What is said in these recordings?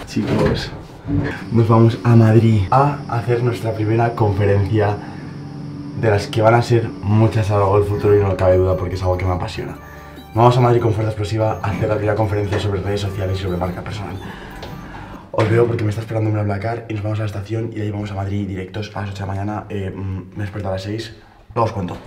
chicos, nos vamos a Madrid a hacer nuestra primera conferencia, de las que van a ser muchas a lo largo del futuro y no cabe duda porque es algo que me apasiona. Vamos a Madrid con Fuerza Explosiva a hacer la primera conferencia sobre redes sociales y sobre marca personal. Os veo porque me está esperando un BlaBlaCar y nos vamos a la estación y de ahí vamos a Madrid directos a las 8 de la mañana. Me despierto a las 6, luego os cuento.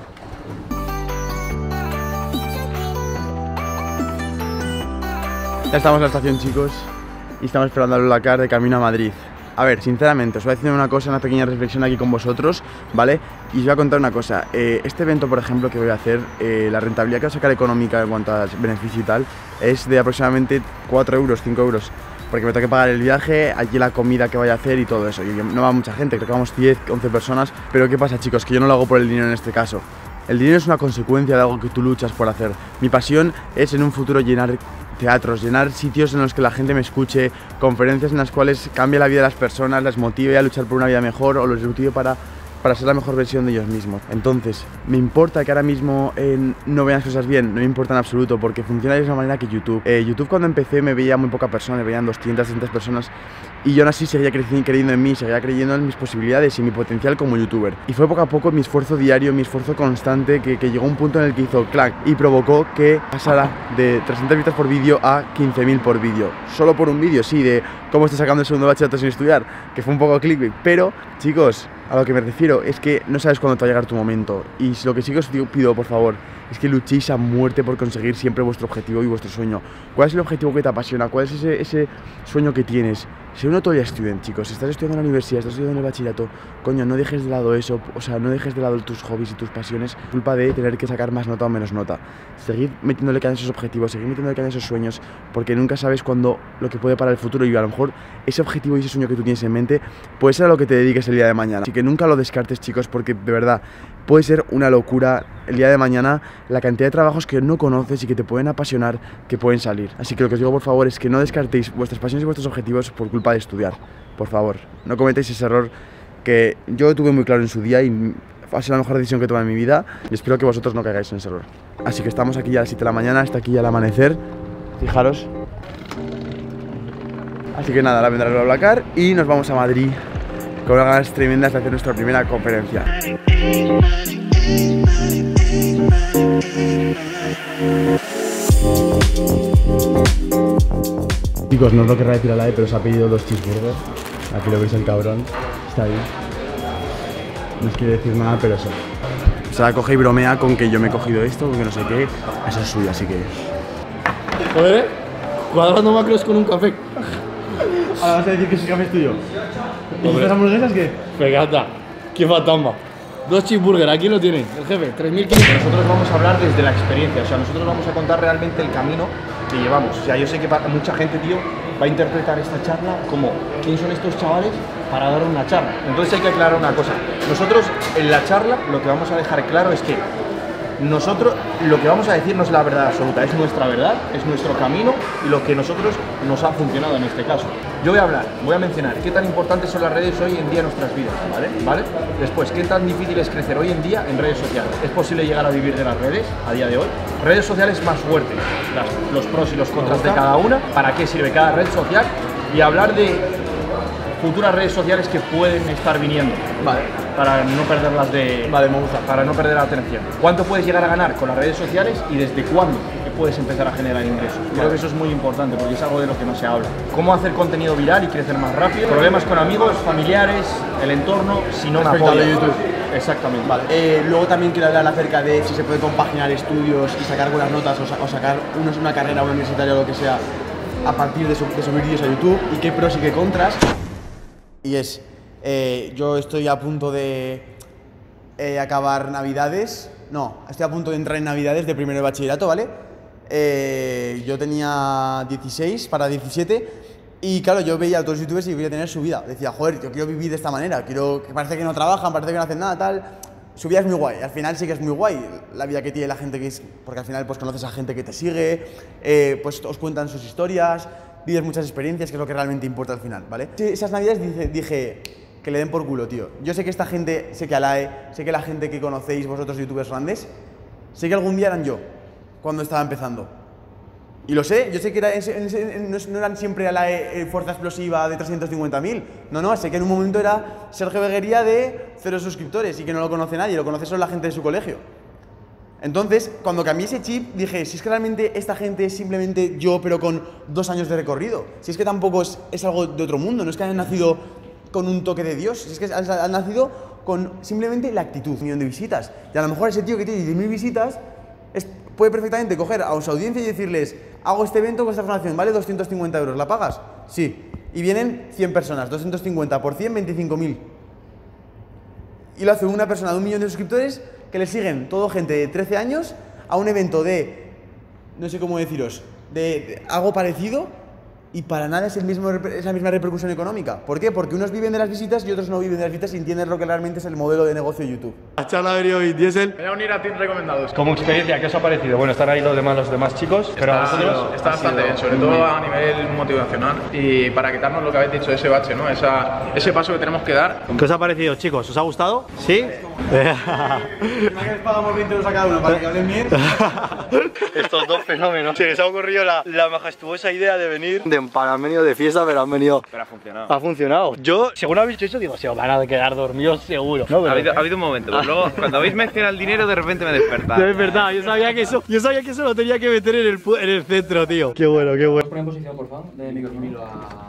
Ya estamos en la estación, chicos, y estamos esperando al BlaBlaCar de camino a Madrid. A ver, sinceramente, os voy a decir una cosa, una pequeña reflexión aquí con vosotros, ¿vale? Y os voy a contar una cosa. Este evento, por ejemplo, que voy a hacer, la rentabilidad que va a sacar económica en cuanto a beneficio y tal, es de aproximadamente 4 euros, 5 euros. Porque me tengo que pagar el viaje, allí la comida que vaya a hacer y todo eso. Y no va mucha gente, creo que vamos 10, 11 personas. Pero ¿qué pasa, chicos? Que yo no lo hago por el dinero en este caso. El dinero es una consecuencia de algo que tú luchas por hacer. Mi pasión es en un futuro llenar teatros, llenar sitios en los que la gente me escuche, conferencias en las cuales cambie la vida de las personas, las motive a luchar por una vida mejor o los motive para ser la mejor versión de ellos mismos. Entonces, me importa que ahora mismo no vean las cosas bien, no me importa en absoluto, porque funciona de la misma manera que YouTube. YouTube cuando empecé me veía muy poca persona, me veían 200, 300 personas, y yo aún así seguía creyendo en mí, seguía creyendo en mis posibilidades y mi potencial como youtuber. Y fue poco a poco mi esfuerzo diario, mi esfuerzo constante, que llegó a un punto en el que hizo clac y provocó que pasara de 300 vistas por vídeo a 15.000 por vídeo. Solo por un vídeo, sí, de cómo estoy sacando el segundo bachillerato sin estudiar, que fue un poco clickbait, pero, chicos, a lo que me refiero es que no sabes cuándo te va a llegar tu momento. Y lo que sí que os pido, por favor, es que luchéis a muerte por conseguir siempre vuestro objetivo y vuestro sueño. ¿Cuál es el objetivo que te apasiona? ¿Cuál es ese sueño que tienes? Ser un todavía estudiante, chicos. Si estás estudiando en la universidad, estás estudiando en el bachillerato, coño, no dejes de lado eso. O sea, no dejes de lado tus hobbies y tus pasiones culpa de tener que sacar más nota o menos nota. Seguid metiéndole caña a esos objetivos, seguid metiéndole caña a esos sueños, porque nunca sabes cuándo lo que puede para el futuro, y a lo mejor ese objetivo y ese sueño que tú tienes en mente puede ser a lo que te dediques el día de mañana. Así que nunca lo descartes, chicos, porque de verdad puede ser una locura el día de mañana la cantidad de trabajos que no conoces y que te pueden apasionar, que pueden salir. Así que lo que os digo, por favor, es que no descartéis vuestras pasiones y vuestros objetivos por culpa de estudiar. Por favor, no cometáis ese error que yo tuve muy claro en su día y ha sido la mejor decisión que he tomado en mi vida, y espero que vosotros no caigáis en ese error. Así que estamos aquí ya a las 7 de la mañana, hasta aquí ya el amanecer, fijaros. Así que nada, ahora vendrá el BlaBlaCar y nos vamos a Madrid con unas ganas tremendas de hacer nuestra primera conferencia. Chicos, no os lo querrá decir a la pero se ha pedido 2 cheeseburgers. Aquí lo veis, el cabrón. Está ahí. No os quiere decir nada, pero eso. Se la coge y bromea con que yo me he cogido esto, porque no sé qué. Eso es suyo, así que... Joder, cuadrando macros con un café. Ahora vas a decir que ese café es tuyo. ¿Y estas hamburguesas qué? Pegata, qué fatamba. 2 cheeseburgers, aquí lo tienen, el jefe, 3.500. Nosotros vamos a hablar desde la experiencia, o sea, nosotros vamos a contar realmente el camino que llevamos. O sea, yo sé que mucha gente, tío, va a interpretar esta charla como ¿quién son estos chavales para dar una charla? Entonces hay que aclarar una cosa. Nosotros en la charla lo que vamos a dejar claro es que nosotros lo que vamos a decir no es la verdad absoluta, es nuestra verdad, es nuestro camino y lo que nosotros nos ha funcionado en este caso. Yo voy a mencionar qué tan importantes son las redes hoy en día en nuestras vidas, ¿vale? Después, qué tan difícil es crecer hoy en día en redes sociales. ¿Es posible llegar a vivir de las redes a día de hoy? Redes sociales más fuertes, los pros y los contras de cada una, para qué sirve cada red social y hablar de futuras redes sociales que pueden estar viniendo. Vale. Para no perderlas de... Vale, me gusta. Para no perder la atención. ¿Cuánto puedes llegar a ganar con las redes sociales y desde cuándo puedes empezar a generar ingresos? Creo que eso es muy importante porque es algo de lo que no se habla. Cómo hacer contenido viral y crecer más rápido. Problemas con amigos, familiares, el entorno, si no me apoyas. De YouTube. Exactamente. Vale. Luego también quiero hablar acerca de si se puede compaginar estudios y sacar buenas notas o sacar una carrera universitaria o lo que sea a partir de subir vídeos a YouTube, y qué pros y qué contras. Y es, yo estoy a punto de acabar Navidades, no, estoy a punto de entrar en Navidades de primero de bachillerato, ¿vale? Yo tenía 16 para 17 y claro, yo veía a otros youtubers y quería tener su vida. Decía, joder, yo quiero vivir de esta manera, que parece que no trabajan, parece que no hacen nada, tal. Su vida es muy guay, al final sí que es muy guay la vida que tiene la gente, porque al final pues conoces a gente que te sigue, pues os cuentan sus historias, vives muchas experiencias, que es lo que realmente importa al final, ¿vale? Sí, esas navidades dije que le den por culo, tío. Yo sé que esta gente, sé que Alae, sé que la gente que conocéis vosotros youtubers grandes, sé que algún día eran yo, cuando estaba empezando. Y lo sé, yo sé que no eran siempre a la fuerza explosiva de 350.000. No, sé que en un momento era Sergio Beguería de 0 suscriptores y que no lo conoce nadie, lo conoce solo la gente de su colegio. Entonces, cuando cambié ese chip, dije, si es que realmente esta gente es simplemente yo, pero con 2 años de recorrido. Si es que tampoco es algo de otro mundo, no es que hayan nacido con un toque de Dios, si es que han nacido con simplemente la actitud, 1 millón de visitas. Y a lo mejor ese tío que tiene 10.000 visitas puede perfectamente coger a su audiencia y decirles, hago este evento con esta formación, vale 250 euros, ¿la pagas? Sí. Y vienen 100 personas, 250 por 100, 25.000. Y lo hace una persona de 1 millón de suscriptores que le siguen todo gente de 13 años a un evento de, no sé cómo deciros, de algo parecido y para nada es la misma repercusión económica. ¿Por qué? Porque unos viven de las visitas y otros no viven de las visitas y entienden lo que realmente es el modelo de negocio de YouTube. La charla ha venido hoy Diesel. Voy a unir a Team Recomendados. Como experiencia, ¿qué os ha parecido? Bueno, están ahí los demás chicos, pero a vosotros Está bastante bien, sobre todo a nivel motivacional y para quitarnos lo que habéis dicho, ese bache, ¿no? Ese paso que tenemos que dar. ¿Qué os ha parecido, chicos? ¿Os ha gustado? ¿Sí? ¿Por qué les pagamos 20 euros a cada uno para que hablen bien? Estos dos fenómenos. Se les ha ocurrido la majestuosa idea de venir para han venido de fiesta, pero han venido. Pero ha funcionado. Ha funcionado. Yo, según habéis dicho eso, digo, se os van a quedar dormidos seguro. No, Ha habido un momento, pero luego cuando habéis mencionado el dinero de repente me he despertado. Es verdad, yo sabía que eso lo tenía que meter en el centro, tío. Qué bueno, qué bueno. Pon en posición, por favor, de micrófono.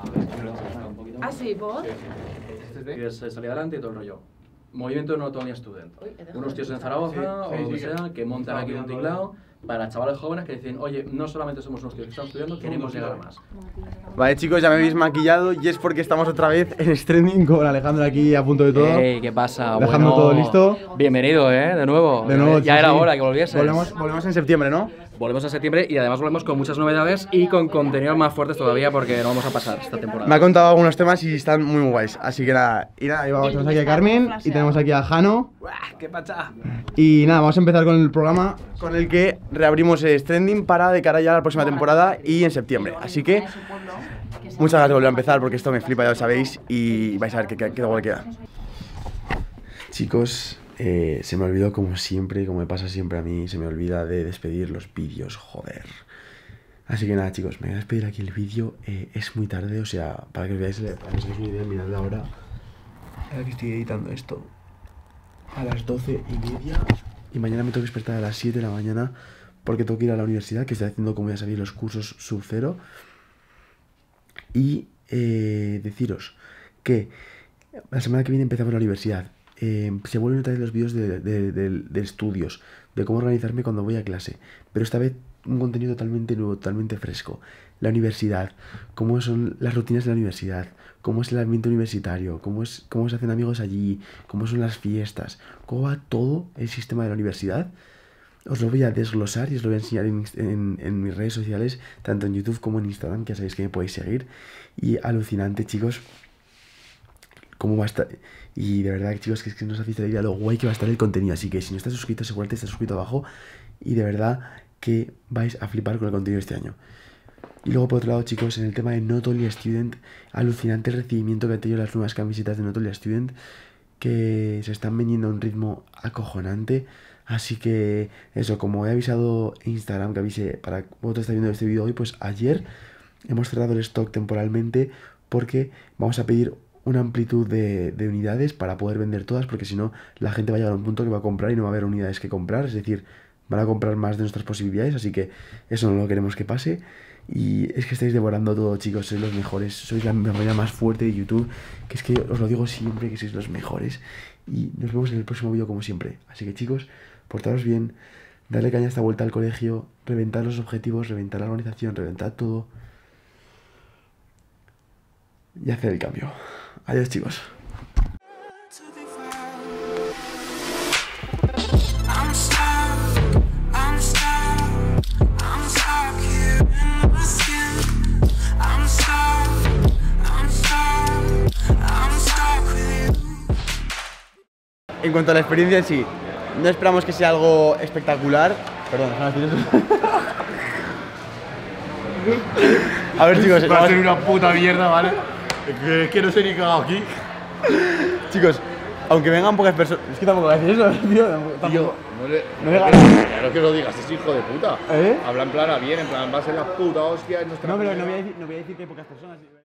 Ah, sí, ¿vos? Que es salir adelante y todo el rollo. Movimiento No Autonomía Student. Unos tíos en Zaragoza o donde sea que montan aquí un tinglado para chavales jóvenes que dicen, oye, no solamente somos unos tíos que están estudiando, queremos llegar a más. Vale, chicos, ya me habéis maquillado y es porque estamos otra vez en Stranding con Alejandro aquí a punto de todo. Hey, ¿qué pasa? Dejando Bueno, todo listo. Bienvenido, de nuevo. De nuevo, Ya sí, era sí. hora que volvieses. Volvemos en septiembre, ¿no? Volvemos en septiembre y además volvemos con muchas novedades y con contenidos más fuertes todavía porque no vamos a pasar esta temporada. Me ha contado algunos temas y están muy guays. Así que nada, tenemos aquí a Carmen y tenemos aquí a Jano. ¡Qué pacha! Y nada, vamos a empezar con el programa con el que reabrimos Stranding para de cara ya a la próxima temporada y en septiembre. Así que muchas ganas de volver a empezar porque esto me flipa, ya lo sabéis, y vais a ver qué igual queda. Chicos, se me olvidó como siempre, como me pasa siempre a mí, se me olvida de despedir los vídeos, joder. Así que nada, chicos, me voy a despedir aquí el vídeo. Es muy tarde, o sea, para que os veáis, para que os hagáis una idea, mirad la hora. Ahora que estoy editando esto a las 12:30 y mañana me tengo que despertar a las 7 de la mañana porque tengo que ir a la universidad, que estoy haciendo, como ya sabéis, los cursos sub-0. Y deciros que la semana que viene empezamos la universidad. Se vuelven otra vez los vídeos de estudios, de cómo organizarme cuando voy a clase, pero esta vez un contenido totalmente nuevo, totalmente fresco. La universidad, cómo son las rutinas de la universidad, cómo es el ambiente universitario, cómo se hacen amigos allí, cómo son las fiestas, cómo va todo el sistema de la universidad. Os lo voy a desglosar y os lo voy a enseñar en mis redes sociales, tanto en YouTube como en Instagram, que ya sabéis que me podéis seguir. Y alucinante, chicos, cómo va a estar. Y de verdad, chicos, que es que no os hacéis la idea lo guay que va a estar el contenido. Así que si no estás suscrito, seguramente estás suscrito abajo. Y de verdad que vais a flipar con el contenido de este año. Y luego, por otro lado, chicos, en el tema de Not Only a Student, alucinante el recibimiento que han tenido las nuevas camisetas de Not Only a Student, que se están vendiendo a un ritmo acojonante. Así que eso, como he avisado en Instagram, que avise para vosotros estáis viendo este vídeo hoy, pues ayer hemos cerrado el stock temporalmente porque vamos a pedir una amplitud de unidades para poder vender todas, porque si no la gente va a llegar a un punto que va a comprar y no va a haber unidades que comprar, es decir, van a comprar más de nuestras posibilidades, así que eso no lo queremos que pase. Y es que estáis devorando todo, chicos, sois los mejores, sois la manera más fuerte de YouTube, que es que os lo digo siempre, que sois los mejores. Y nos vemos en el próximo vídeo como siempre. Así que, chicos, portaros bien, darle caña a esta vuelta al colegio, reventar los objetivos, reventar la organización, reventar todo y hacer el cambio. Adiós, chicos. En cuanto a la experiencia en sí, no esperamos que sea algo espectacular. Perdón, déjame decir eso. A ver, chicos, Va a ser una puta mierda, ¿vale? Que no sé ni qué hago aquí. chicos, Aunque vengan pocas personas. Es que tampoco voy a decir eso, tío. Tampoco. Tío, No le claro que lo digas, es hijo de puta. ¿Eh? Habla en plan a bien, en plan, va a ser la puta hostia. No, pero no voy a decir que hay pocas personas.